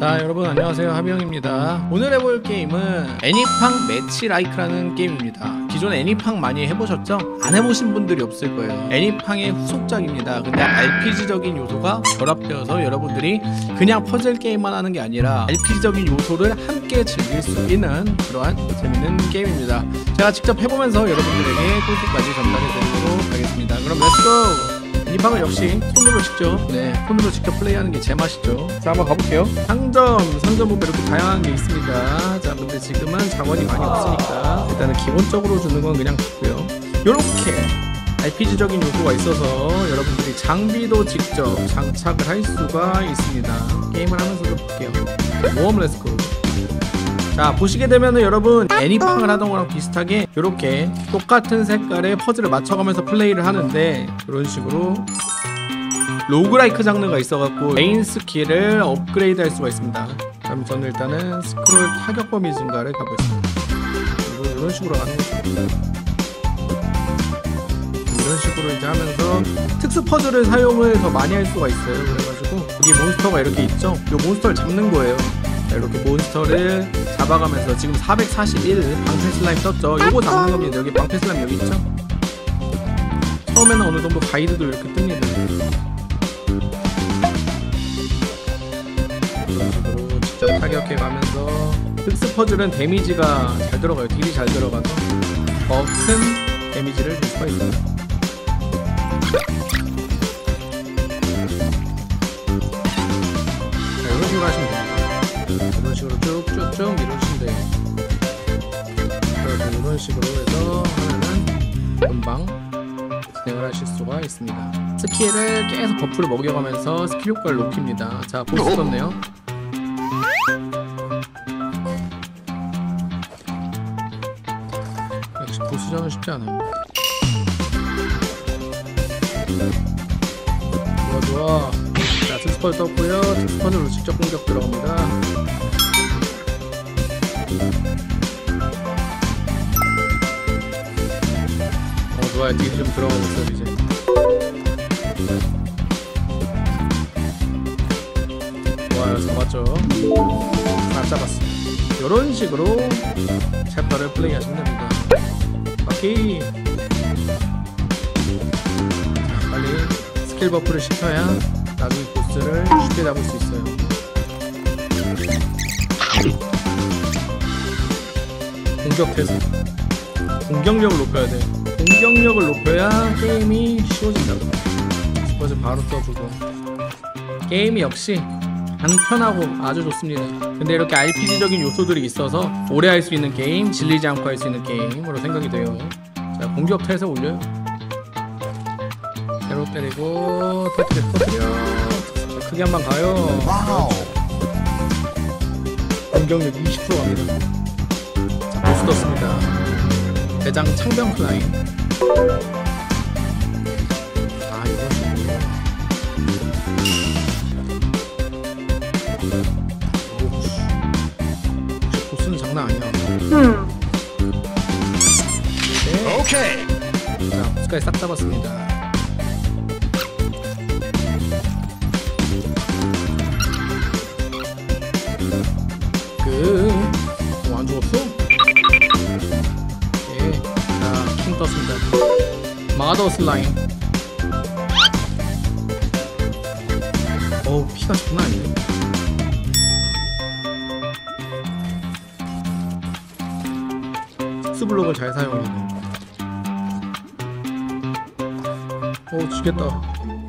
자, 여러분 안녕하세요, 하비형입니다. 오늘 해볼 게임은 애니팡 매치 라이크라는 게임입니다. 기존에 애니팡 많이 해보셨죠? 안 해보신 분들이 없을 거예요. 애니팡의 후속작입니다. 근데 RPG적인 요소가 결합되어서 여러분들이 그냥 퍼즐 게임만 하는 게 아니라 RPG적인 요소를 함께 즐길 수 있는 그러한 재밌는 게임입니다. 제가 직접 해보면서 여러분들에게 꿀팁까지 전달해드리도록 하겠습니다. 그럼 렛츠고! 애니팡은 역시 손으로 직접 플레이하는 게 제맛이죠. 자, 한번 가볼게요. 상점 보면 이렇게 다양한 게 있습니다. 자, 근데 지금은 자원이 많이 없으니까 일단은 기본적으로 주는 건 그냥 좋고요. 요렇게 RPG적인 요소가 있어서 여러분들이 장비도 직접 장착을 할 수가 있습니다. 게임을 하면서도 볼게요. 모험 렛츠고. 자, 보시게 되면은 여러분 애니팡을 하던 거랑 비슷하게 이렇게 똑같은 색깔의 퍼즐을 맞춰가면서 플레이를 하는데, 이런 식으로 로그라이크 장르가 있어갖고 메인 스킬을 업그레이드 할 수가 있습니다. 그럼 저는 일단은 스크롤 타격 범위 증가를 가보겠습니다. 그리고 이런 식으로 가는 거죠. 이런 식으로 이제 하면서 특수 퍼즐을 사용을 더 많이 할 수가 있어요. 그래가지고 여기 몬스터가 이렇게 있죠? 이 몬스터를 잡는 거예요. 이렇게 몬스터를 잡아가면서 지금 441 방패 슬라임 떴죠? 요거 잡는 겁니다. 여기 방패 슬라임 여기 있죠? 처음에는 어느 정도 가이드도 이렇게 뜹니다. 이런 식으로 직접 타격해 가면서 특수 퍼즐은 데미지가 잘 들어가요. 딜이 잘 들어가서 더 큰 데미지를 줄 수가 있어요. 자, 이런 식으로 하시면 됩니다. 이런 식으로 쭉쭉쭉 밀어주시면 돼요. 그래서 이런 식으로 해서 하면은 금방 진행을 하실 수가 있습니다. 스킬을 계속 버프를 먹여가면서 스킬 효과를 높입니다. 자, 보스 떴네요. 역시 보스전은 쉽지 않아요. 좋아. 자, 특스펀 떴고요. 특스펀으로 직접 공격 들어갑니다. 좋아요. 딜이 좀 들어가고 있어요 이제. 좋아요. 잡았죠. 다 잡았어요. 이런 식으로 챕터를 플레이하시면 됩니다. 오케이. 자, 빨리 스킬 버프를 시켜야 나중에 보스를 쉽게 잡을 수 있어요. 공격 태세. 공격력을 높여야 돼. 공격력을 높여야 게임이 쉬워진다고. 스포츠 바로 써주고. 게임이 역시 간편하고 아주 좋습니다. 근데 이렇게 RPG적인 요소들이 있어서 오래 할 수 있는 게임, 질리지 않고 할 수 있는 게임으로 생각이 돼요. 자, 공격 태세 올려요. 세로 때리고 터뜨려. 자, 크게 한번 가요. 와우. 공격력 20% 갑니다. 자, 보스 떴습니다. 대장 창병 플라잉. 아, 이거 보스는 장난 아니야. 네. 오케이. 자, 보스까지 싹 잡았습니다. 안 죽었어? 오케이. 자, 킹 떴습니다. 마더 슬라임. 어우, 피가 장난 아니네. 특수블록을 잘 사용해요. 오, 죽겠다.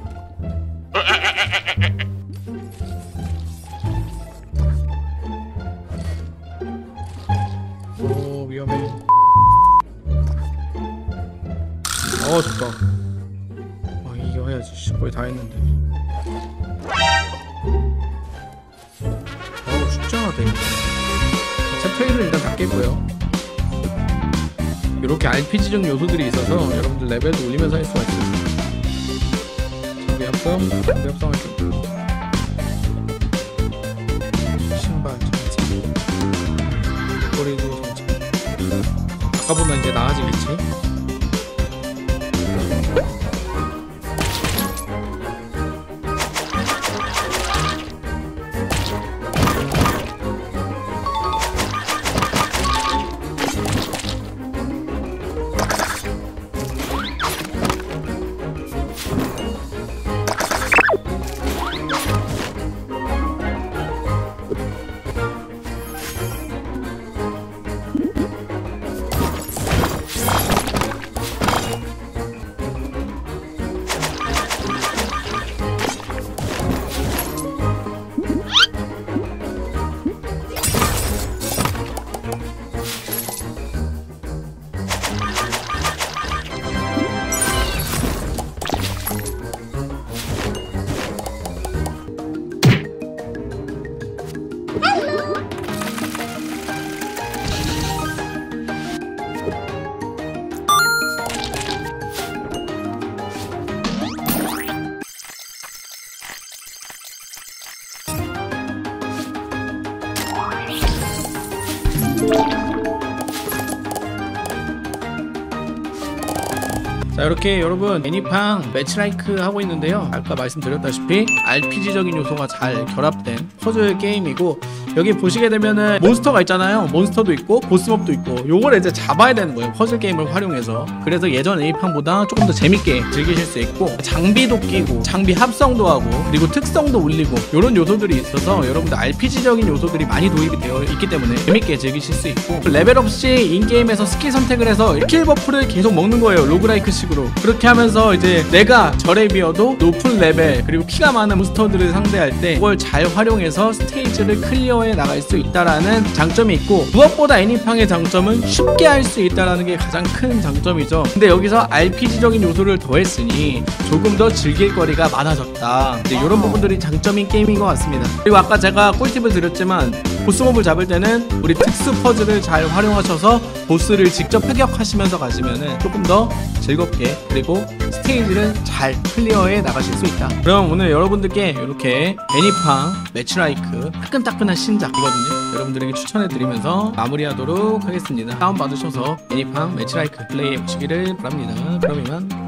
오, 위험해. 좋다. 이겨야지. 거의 다 했는데. 쉽지 않아, 되게. 챕터 1은 일단 다 깼고요. 이렇게 RPG적 요소들이 있어서 여러분들 레벨도 올리면서 할 수가 있어요. 장비 합성을 좀. 신발 장착. 꼬리도 장착. 아까보다 이제 나아지겠지? 자, 이렇게 여러분 애니팡 매치라이크 하고 있는데요, 아까 말씀드렸다시피 RPG적인 요소가 잘 결합된 퍼즐 게임이고, 여기 보시게 되면은 몬스터가 있잖아요. 몬스터도 있고 보스몹도 있고, 요걸 이제 잡아야 되는 거예요, 퍼즐 게임을 활용해서. 그래서 예전 애니팡보다 조금 더 재밌게 즐기실 수 있고, 장비도 끼고 장비 합성도 하고 그리고 특성도 올리고, 요런 요소들이 있어서 여러분들 RPG적인 요소들이 많이 도입이 되어 있기 때문에 재밌게 즐기실 수 있고, 레벨업 시 인게임에서 스킬 선택을 해서 킬 버프를 계속 먹는 거예요, 로그라이크 식으로. 그렇게 하면서 이제 내가 절에 비어도 높은 레벨 그리고 키가 많은 몬스터들을 상대할 때 그걸 잘 활용해서 스테이지를 클리어해 나갈 수 있다라는 장점이 있고, 무엇보다 애니팡의 장점은 쉽게 할 수 있다라는 게 가장 큰 장점이죠. 근데 여기서 RPG적인 요소를 더했으니 조금 더 즐길 거리가 많아졌다, 이제 이런 부분들이 장점인 게임인 것 같습니다. 그리고 아까 제가 꿀팁을 드렸지만, 보스몹을 잡을 때는 우리 특수 퍼즐을 잘 활용하셔서 보스를 직접 획격하시면서 가시면은 조금 더 즐겁게 그리고 스테이지를 잘 클리어해 나가실 수 있다. 그럼 오늘 여러분들께 이렇게 애니팡 매치라이크 따끈따끈한 신작이거든요, 여러분들에게 추천해드리면서 마무리하도록 하겠습니다. 다운받으셔서 애니팡 매치라이크 플레이해 보시기를 바랍니다. 그럼 이만